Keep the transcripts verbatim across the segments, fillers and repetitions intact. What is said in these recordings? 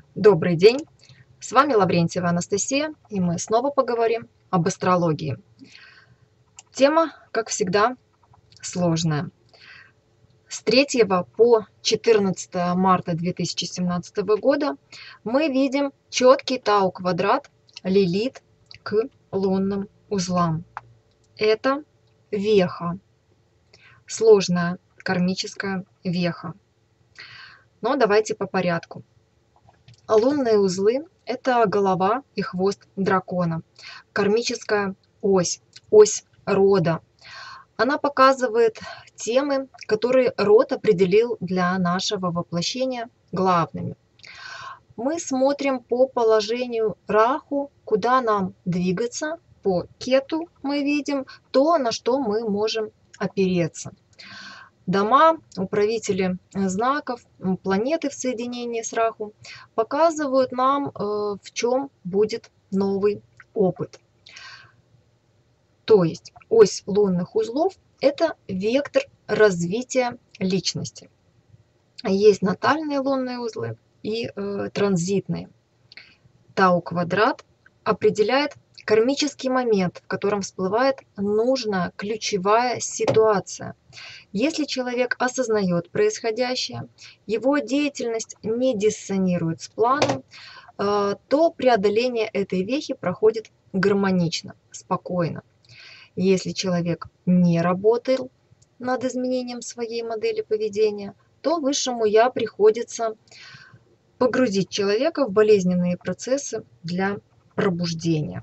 Добрый день! С вами Лаврентьева Анастасия, и мы снова поговорим об астрологии. Тема, как всегда, сложная. С третьего по четырнадцатое марта две тысячи семнадцатого года мы видим четкий Тау-квадрат Лилит к лунным узлам. Это веха, сложная кармическая веха. Но давайте по порядку. Лунные узлы – это голова и хвост дракона, кармическая ось, ось рода. Она показывает темы, которые род определил для нашего воплощения главными. Мы смотрим по положению Раху, куда нам двигаться, по Кету мы видим то, на что мы можем опереться. Дома, управители знаков, планеты в соединении с Раху показывают нам, в чем будет новый опыт. То есть ось лунных узлов – это вектор развития личности. Есть натальные лунные узлы и э, транзитные. Тау-квадрат определяет кармический момент, в котором всплывает нужная ключевая ситуация. Если человек осознает происходящее, его деятельность не диссонирует с планом, то преодоление этой вехи проходит гармонично, спокойно. Если человек не работал над изменением своей модели поведения, то высшему Я приходится погрузить человека в болезненные процессы для пробуждения.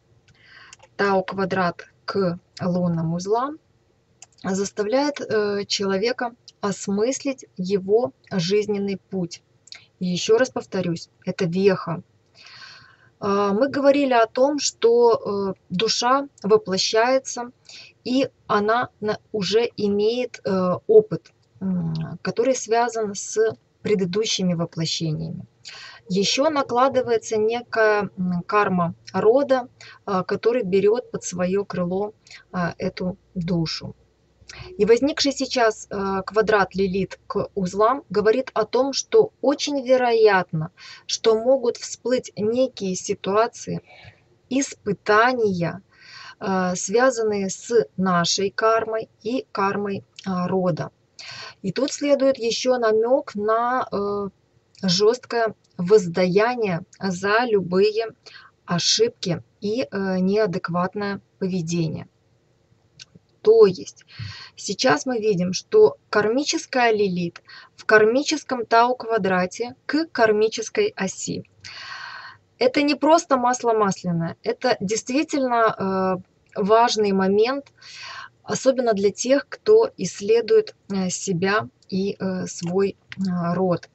Тау-квадрат к лунным узлам заставляет э, человека осмыслить его жизненный путь. И еще раз повторюсь, это веха. Э, мы говорили о том, что э, душа воплощается, и она на, уже имеет э, опыт, э, который связан с предыдущими воплощениями. Еще накладывается некая карма рода, э, который берет под свое крыло э, эту душу. И возникший сейчас э, квадрат Лилит к узлам говорит о том, что очень вероятно, что могут всплыть некие ситуации, испытания, э, связанные с нашей кармой и кармой э, рода. И тут следует еще намек на э, жесткое воздаяние за любые ошибки и э, неадекватное поведение. То есть сейчас мы видим, что кармическая Лилит в кармическом Тау-квадрате к кармической оси. Это не просто масло масляное, это действительно э, важный момент, особенно для тех, кто исследует э, себя и э, свой э, род.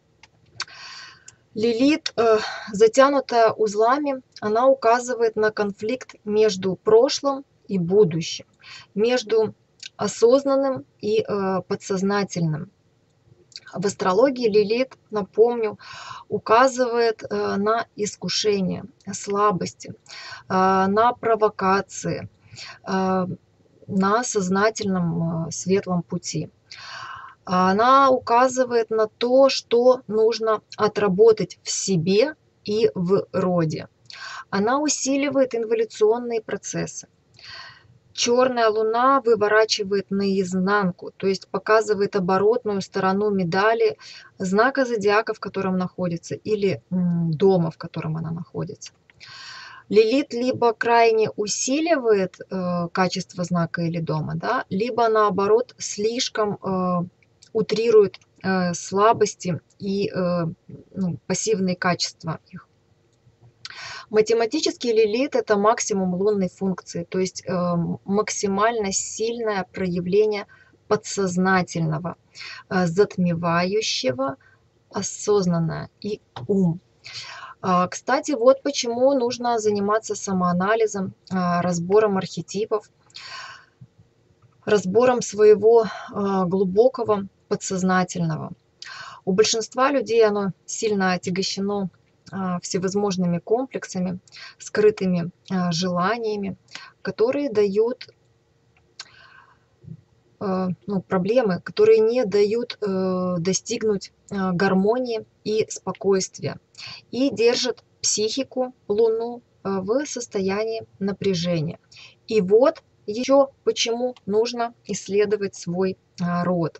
Лилит, э, затянутая узлами, она указывает на конфликт между прошлым и будущим, между осознанным и э, подсознательным. В астрологии Лилит, напомню, указывает э, на искушения, слабости, э, на провокации, э, на сознательном э, светлом пути. Она указывает на то, что нужно отработать в себе и в роде. Она усиливает инволюционные процессы. Черная луна выворачивает наизнанку, то есть показывает оборотную сторону медали знака зодиака, в котором находится, или дома, в котором она находится. Лилит либо крайне усиливает э, качество знака или дома, да, либо наоборот слишком э, утрирует э, слабости и э, ну, пассивные качества их. Математический Лилит – это максимум лунной функции, то есть э, максимально сильное проявление подсознательного, э, затмевающего осознанное и ум. А, кстати, вот почему нужно заниматься самоанализом, а, разбором архетипов, разбором своего а, глубокого подсознательного. У большинства людей оно сильно отягощено всевозможными комплексами, скрытыми желаниями, которые дают э, ну, проблемы, которые не дают э, достигнуть э, гармонии и спокойствия, и держат психику, Луну, э, в состоянии напряжения. И вот еще почему нужно исследовать свой а, род.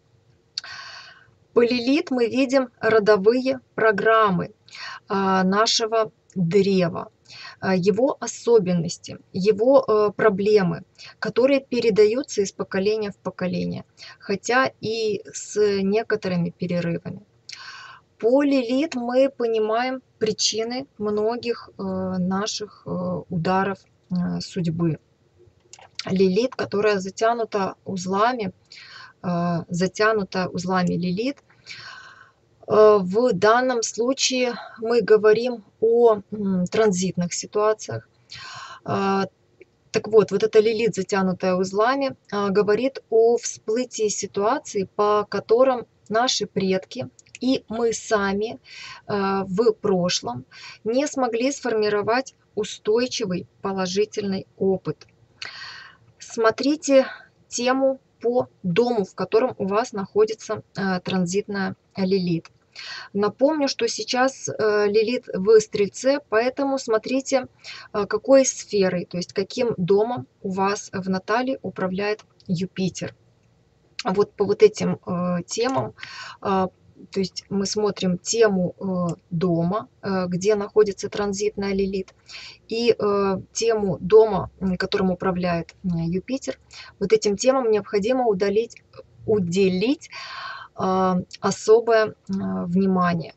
По Лилит мы видим родовые программы а, нашего древа, а, его особенности, его э, проблемы, которые передаются из поколения в поколение, хотя и с некоторыми перерывами. По Лилит мы понимаем причины многих э, наших э, ударов э, судьбы. Лилит, которая затянута узлами, э, затянута узлами Лилит. Э, В данном случае мы говорим о м, транзитных ситуациях. А, Так вот, вот эта Лилит, затянутая узлами, а, говорит о всплытии ситуаций, по которым наши предки и мы сами а, в прошлом не смогли сформировать устойчивый положительный опыт. Смотрите тему по дому, в котором у вас находится э, транзитная Лилит. Напомню, что сейчас э, Лилит в Стрельце, поэтому смотрите, э, какой сферой, то есть каким домом у вас в натале управляет Юпитер. Вот по вот этим э, темам, э, то есть мы смотрим тему э, дома, э, где находится транзитная Лилит, и э, тему дома, которым управляет э, Юпитер. Вот этим темам необходимо удалить, уделить э, особое э, внимание.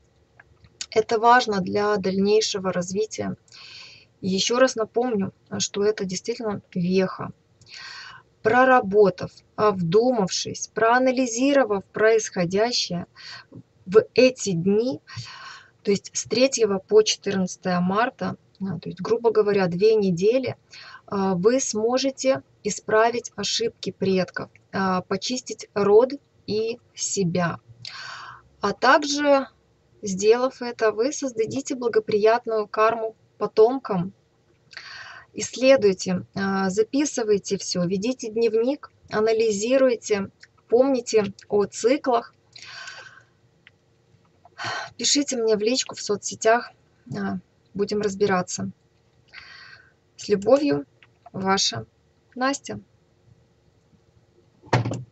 Это важно для дальнейшего развития. Еще раз напомню, что это действительно веха. Проработав, вдумавшись, проанализировав происходящее в эти дни, то есть с третьего по четырнадцатое марта, то есть, грубо говоря, две недели, вы сможете исправить ошибки предков, почистить род и себя. А также, сделав это, вы создадите благоприятную карму потомкам. Исследуйте, записывайте все, ведите дневник, анализируйте, помните о циклах. Пишите мне в личку в соцсетях, будем разбираться. С любовью, ваша Настя.